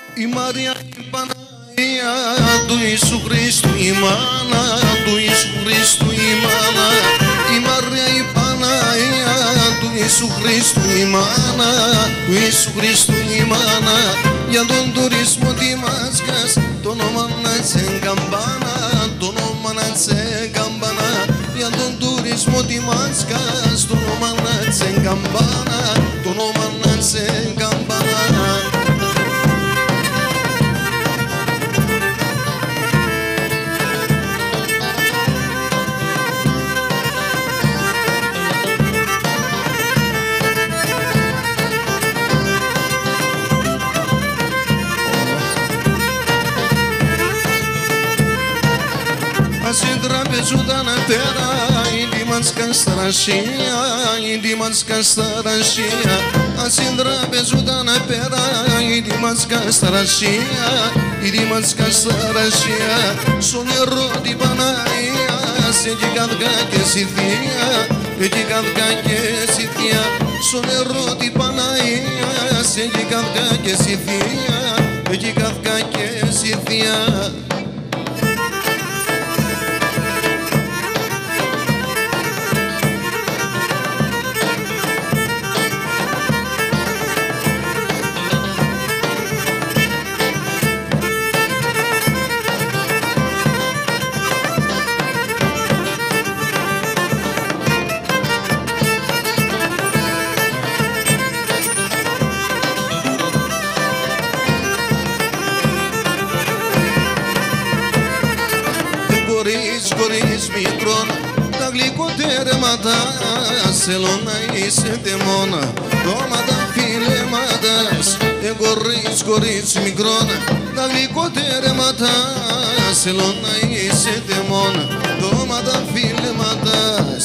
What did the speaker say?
Η Μαρία η Παναγία του Ιησού Χριστού, η μάνα του Ιησού Χριστού, η μάνα. Η Μαρία η Παναγία του Ιησού Χριστού, η μάνα του Ιησού Χριστού, η μάνα. Για τον τουρισμό τη μάσκας, το όνομα να σε καμπάνα, το όνομα να σε καμπάνα. Για τον τουρισμό τη μάσκας, το όνομα να σε καμπάνα, το όνομα να σε καμπάνα. Στην τραπεζούταν πέρα, η Δήμανσκα στρασία, η Δήμανσκα στρασία. Στην τραπεζούταν πέρα, η Δήμανσκα στρασία, η Δήμανσκα στρασία. Στο νερό την Παναγία, σε εκεί καδκά και στη θεία, εκεί καδκά και στη θεία. Στο νερό την Παναγία, σε εκεί καδκά και στη θεία, εκεί καδκά και στη θεία. Χωρίς μικρόν, τα γλυκοτέρματα θέλω να είσαι τεμόνα, τόματα φιλέματας. Χωρίς μικρόν, τα γλυκοτέρματα θέλω να είσαι τεμόνα, τόματα φιλέματας.